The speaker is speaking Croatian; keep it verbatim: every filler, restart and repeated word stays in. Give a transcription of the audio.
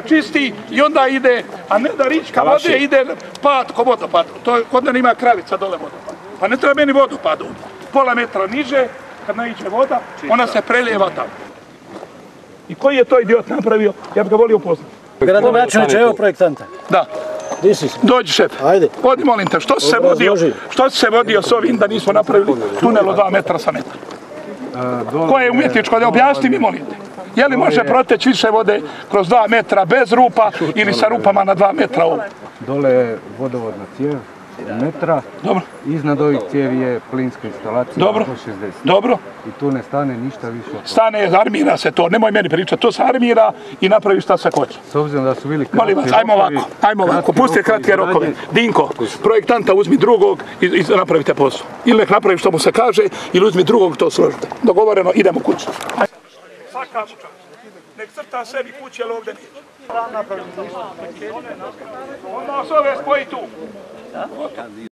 čisti i onda ide, a ne da rička vode ide pad ko vodopad. To kod mene ima kravica dole vodopad. Pa ne treba meni vodopad ovdje. Pola metra niže, kad naiđe voda, ona se prelijeva tamo. I koji je to idiot napravio, ja bih ga volio poznati. Gradonačelniče, evo projektanta. Da. Dođi šef, odi molim te, što si se vodio, što si se vodio s ovim da nismo napravili tunel od dva metra sa metra? Koje je umjetničko, da objasni mi molim te. Je li može proteći više vode kroz dva metra bez rupa ili sa rupama na dva metra ovo? Dole je vodovodna cijev, metra, iznad ovih cijevi je plinska instalacija Dobro, sto šezdeset. dobro. I tu ne stane ništa više. Stane, armira se to, nemoj meni pričati, to se armira i napravi šta se hoće. S obzirom da su bili kratki Molim vas, ajmo ovako, ajmo ovako, pustite kratke rokove. Dinko, projektanta uzmi drugog i, i napravite posao. Ili nek napravi što mu se kaže, ili uzmi drugog to složite. Dogovoreno, idemo kući. Svaka mu čast. Nek crta sebi kuće, ali ovdje nije. Onda se ove spoji tu.